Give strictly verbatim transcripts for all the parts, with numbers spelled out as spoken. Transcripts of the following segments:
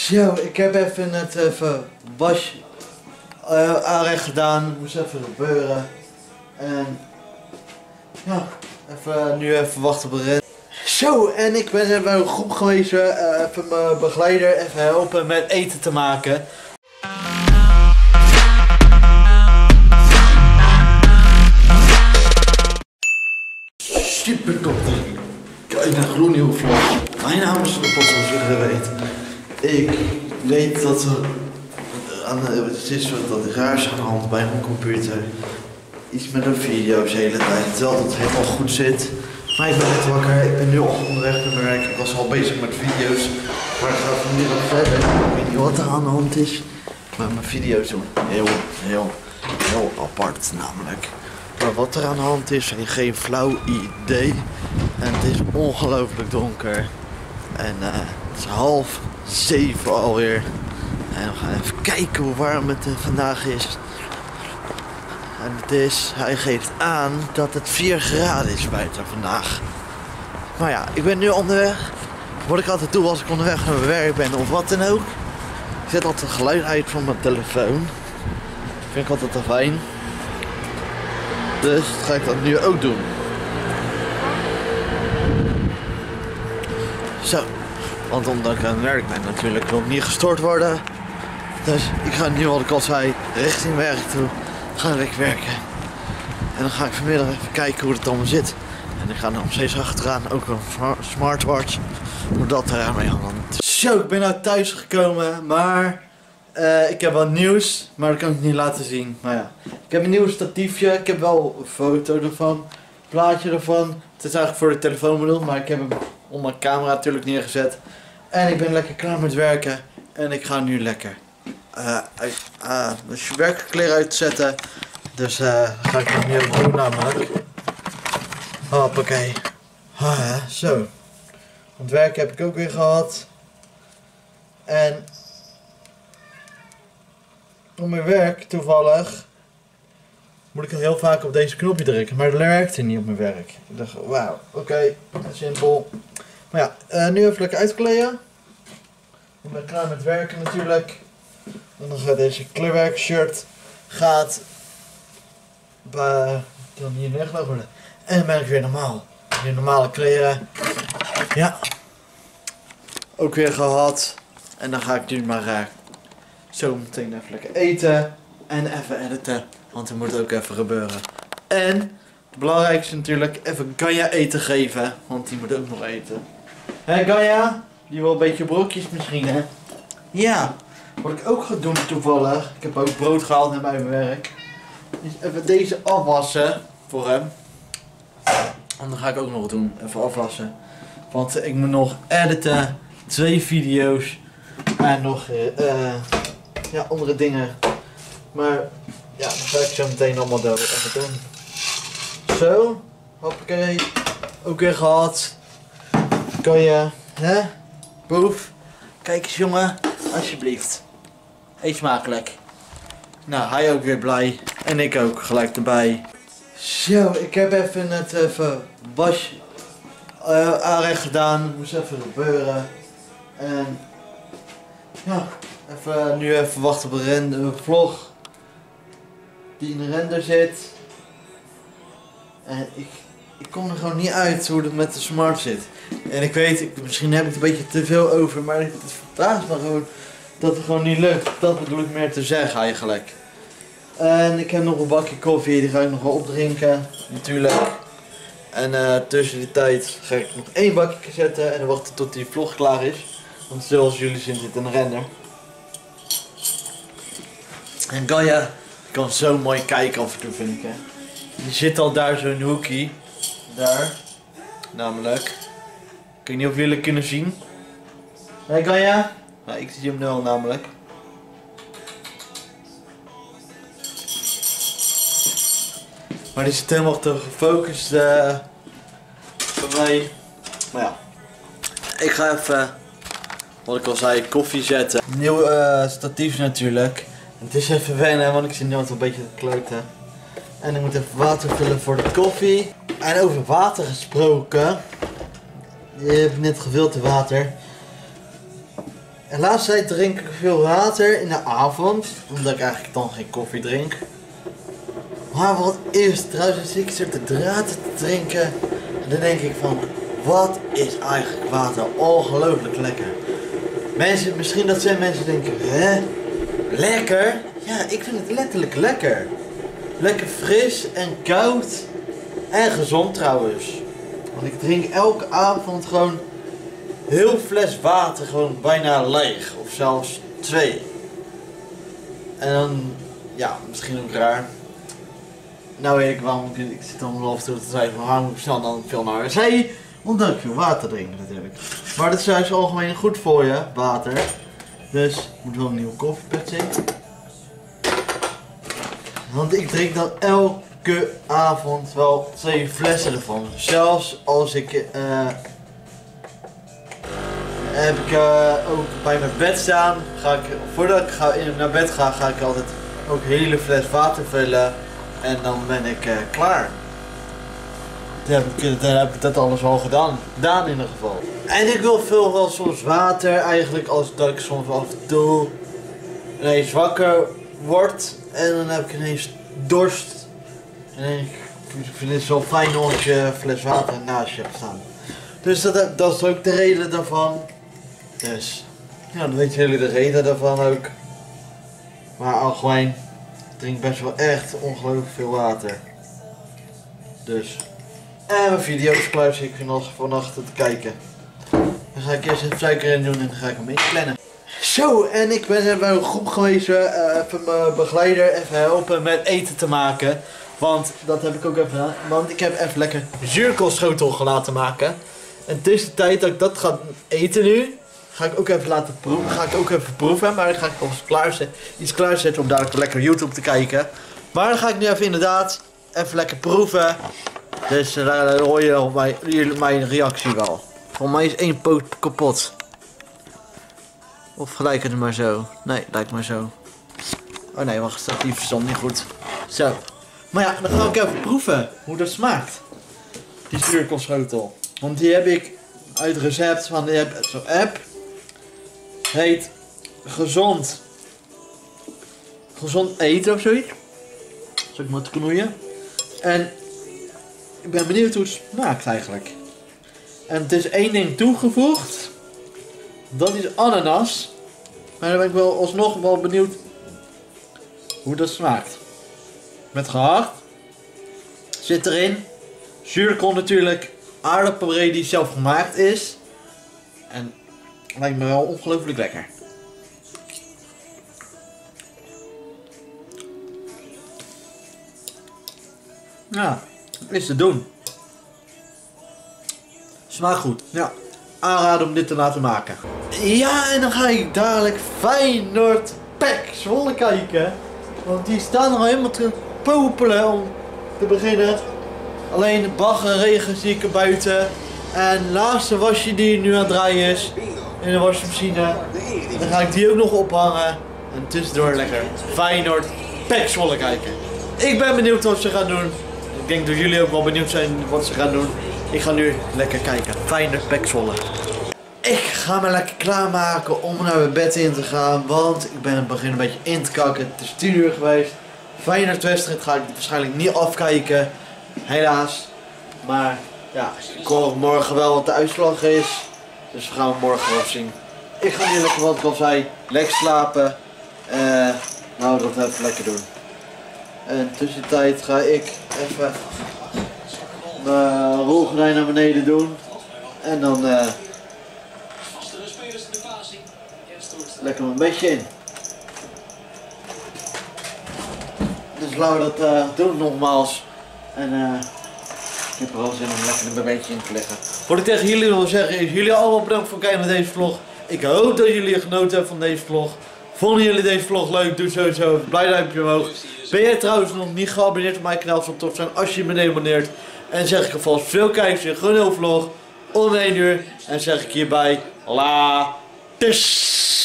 Zo, ik heb even het even was uh, aanrecht gedaan, moest even gebeuren. En ja, even, nu even wachten op de red. Zo, en ik ben even bij een groep geweest, uh, even mijn begeleider even helpen met eten te maken. Super top. Kijk naar gloednieuwe vlog. Mijn naam is de pot, zoals jullie weten. Ik weet dat er aan de, het is wat raars aan de hand bij mijn computer. Iets met een video's de hele tijd. Terwijl het helemaal goed zit. Maar ik ben net wakker. Ik ben nu al onderweg naar mijn werk. Ik was al bezig met video's. Maar ik ga vanmiddag verder. Ik weet niet wat er aan de hand is. Maar mijn video's doen heel, heel, heel apart namelijk. Maar wat er aan de hand is, heb ik geen flauw idee. En het is ongelooflijk donker. En uh, het is half zeven alweer. En we gaan even kijken hoe warm het uh, vandaag is. En het is, hij geeft aan dat het vier graden is buiten vandaag. Maar ja, ik ben nu onderweg. Wat ik altijd doe als ik onderweg naar mijn werk ben of wat dan ook. Ik zet altijd geluid uit van mijn telefoon. Vind ik altijd wel fijn. Dus ga ik dat nu ook doen. Zo, want omdat ik aan het werk ben natuurlijk wil ik niet gestoord worden. Dus ik ga nu, wat ik al zei, richting werk toe. Ga ik werken. En dan ga ik vanmiddag even kijken hoe het allemaal zit. En ik ga nog steeds achteraan, ook een smartwatch. Hoe dat er mee aan hand is. Zo, ik ben nou thuis gekomen, maar uh, ik heb wat nieuws. Maar dat kan ik niet laten zien. Maar ja, ik heb een nieuw statiefje. Ik heb wel een foto ervan. Een plaatje ervan. Het is eigenlijk voor de telefoon bedoeld, maar ik heb hem op mijn camera natuurlijk neergezet. En ik ben lekker klaar met werken. En ik ga nu lekker uh, uit, uh, dus werkkleren uitzetten. Dus uh, ga ik dat nu ook doen namelijk. Hoppakee. Ah, zo. Want werken heb ik ook weer gehad. En op mijn werk toevallig moet ik heel vaak op deze knopje drukken. Maar dat werkte niet op mijn werk. Ik dacht, wauw, oké, okay, simpel. Maar ja, uh, nu even lekker uitkleden. Ik ben klaar met werken natuurlijk. En dan gaat deze kleurwerk shirt gaat bij, dan hier neergelegd worden. En dan ben ik weer normaal. Weer normale kleren. Ja. Ook weer gehad. En dan ga ik nu maar uh, zo meteen even lekker eten. En even editen. Want er moet ook even gebeuren. En het belangrijkste natuurlijk even Ganja eten geven. Want die moet ook nog eten. Hé Ganja? Die wil een beetje broodjes misschien hè? Ja. Wat ik ook ga doen toevallig. Ik heb ook brood gehaald naar mijn werk. Dus even deze afwassen. Voor hem. En dan ga ik ook nog doen. Even afwassen. Want ik moet nog editen. Twee video's. En nog uh, ja, andere dingen. Maar ja, dat ga ik zo meteen allemaal doen. Even doen. Zo. Hoppakee. Ook weer gehad. Kan je. Hè? Boef. Kijk eens jongen. Alsjeblieft. Eet smakelijk. Nou, hij ook weer blij. En ik ook gelijk erbij. Zo, ik heb even het even was uh, aanrecht gedaan. Moest even gebeuren. En ja, even, nu even wachten op een, een vlog die in de render zit. En ik, ik kom er gewoon niet uit hoe het met de smart zit. En ik weet, ik, misschien heb ik het een beetje te veel over, maar het verbaast me gewoon dat het gewoon niet lukt. Dat bedoel ik meer te zeggen eigenlijk. En ik heb nog een bakje koffie, die ga ik nog wel opdrinken, natuurlijk. En uh, tussen die tijd ga ik nog één bakje zetten en dan wachten tot die vlog klaar is. Want zoals jullie zien zit een render. En Ganja kan zo mooi kijken af en toe vind ik hè. Die zit al daar zo in een hoekje. Daar. Namelijk. Ik weet niet of jullie kunnen zien. Hé hey, Ganja? Nou, ik zie hem nu al namelijk. Maar die zit helemaal te gefocust uh, voor mij. Maar ja. Ik ga even, wat ik al zei, koffie zetten. Nieuw uh, statief natuurlijk. Het is even wennen, want ik zit nu altijd een beetje te kloten. En ik moet even water vullen voor de koffie. En over water gesproken. Je hebt net gevuld te water. En laatste tijd drink ik veel water in de avond, omdat ik eigenlijk dan geen koffie drink. Maar wat is trouwens, ik zit te draad te drinken en dan denk ik van, wat is eigenlijk water ongelooflijk lekker. Mensen, misschien dat zijn mensen denken, hè? Lekker? Ja, ik vind het letterlijk lekker. Lekker fris en koud en gezond trouwens. Want ik drink elke avond gewoon heel fles water gewoon bijna leeg. Of zelfs twee. En dan, ja, misschien ook raar. Nou weet ik waarom, ik, ik zit dan af en toe te twijfelen, waarom moet ik snel dan veel naar de wc? Omdat ik veel water drink natuurlijk. Maar dat is juist algemeen goed voor je, water. Dus ik moet wel een nieuwe koffiepot zien. Want ik drink dan elke avond wel twee flessen ervan. Zelfs als ik, uh, heb ik uh, ook bij mijn bed staan, ga ik, voordat ik ga, naar bed ga, ga ik altijd ook een hele fles water vullen. En dan ben ik uh, klaar. Dan heb, ik, dan heb ik dat alles al gedaan. Gedaan in ieder geval. En ik wil veel wel soms water eigenlijk, als dat ik soms af en toe ineens wakker word. En dan heb ik ineens dorst. En ik vind het zo fijn als je een fles water naast je hebt staan. Dus dat, dat is ook de reden daarvan. Dus ja, dan weet jullie de reden daarvan ook. Maar algemeen, ik drink best wel echt ongelooflijk veel water. Dus. En mijn video's klaar zit ik nog vannacht te kijken. Dan ga ik eerst even suiker in doen en dan ga ik hem inplannen. Zo, en ik ben bij een groep geweest, uh, even mijn begeleider even helpen met eten te maken. Want dat heb ik ook even gedaan. Want ik heb even lekker zuurkoolschotel laten maken. En tussen de tijd dat ik dat ga eten nu, ga ik ook even laten proeven. Ga ik ook even proeven, maar dan ga ik nog eens klaarzetten, iets klaarzetten om dadelijk lekker YouTube te kijken. Maar dan ga ik nu even inderdaad even lekker proeven. Dus uh, daar hoor je op mijn, mijn reactie wel. Voor mij is één poot kapot. Of gelijk het maar zo. Nee, lijkt maar zo. Oh nee, wacht, staat die verstand niet goed. Zo. Maar ja, dan ga ik even proeven hoe dat smaakt. Die zuurkoolschotel. Want die heb ik uit het recept van de app. Zo'n app. Heet gezond. Gezond eten of zoiets. Zal ik maar te knoeien. En ik ben benieuwd hoe het smaakt eigenlijk. En het is één ding toegevoegd. Dat is ananas. Maar dan ben ik wel alsnog wel benieuwd hoe dat smaakt. Met gehakt. Zit erin. Zuurkool natuurlijk. Aardappelpuree die zelf gemaakt is. En lijkt me wel ongelooflijk lekker. Ja, is te doen. Smaakt goed. Ja, aanraden om dit te laten maken. Ja, en dan ga ik dadelijk Feyenoord P E C Zwolle kijken. Want die staan al helemaal te popelen om te beginnen. Alleen de baggerregen zie ik er buiten. En de laatste wasje die nu aan het draaien is in de wasmachine. Dan ga ik die ook nog ophangen. En tussendoor lekker Feyenoord P E C Zwolle kijken. Ik ben benieuwd wat ze gaan doen. Ik denk dat jullie ook wel benieuwd zijn wat ze gaan doen. Ik ga nu lekker kijken. Feyenoord P E C Zwolle. Ik ga me lekker klaarmaken om naar mijn bed in te gaan. Want ik ben het begin een beetje in te kakken. Het is tien uur geweest. Feyenoord wedstrijd ga ik waarschijnlijk niet afkijken. Helaas. Maar ja, ik hoor morgen wel wat de uitslag is. Dus we gaan het morgen wel zien. Ik ga nu lekker, wat ik al zei, lekker slapen. Uh, nou, dat even lekker doen. En tussentijd ga ik even mijn rolgordijn naar beneden doen. En dan uh, lekker een beetje in. Dus laten we dat uh, doen nogmaals. En uh, ik heb er wel zin om lekker een beetje in te liggen. Wat ik tegen jullie wil zeggen is, jullie allemaal bedankt voor het kijken naar deze vlog. Ik hoop dat jullie genoten hebben van deze vlog. Vonden jullie deze vlog leuk? Doe sowieso een blij duimpje omhoog. Ben jij trouwens nog niet geabonneerd op mijn kanaal? Zou tof zijn als je me abonneert. En zeg ik alvast veel kijkers in gewoon heel vlog. Om één uur. En zeg ik hierbij later.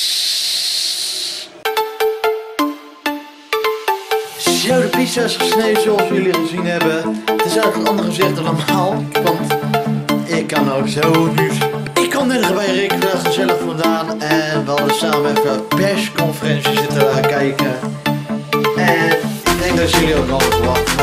Zo, de pizza is gesneden zoals jullie gezien hebben. Het is eigenlijk een ander gezicht dan normaal. Want ik kan ook zo nu... Ik kan kwam net bij Rick uh, gezellig vandaan en we hadden samen even een persconferentie zitten uh, kijken. En ik denk dat jullie ook al verwacht.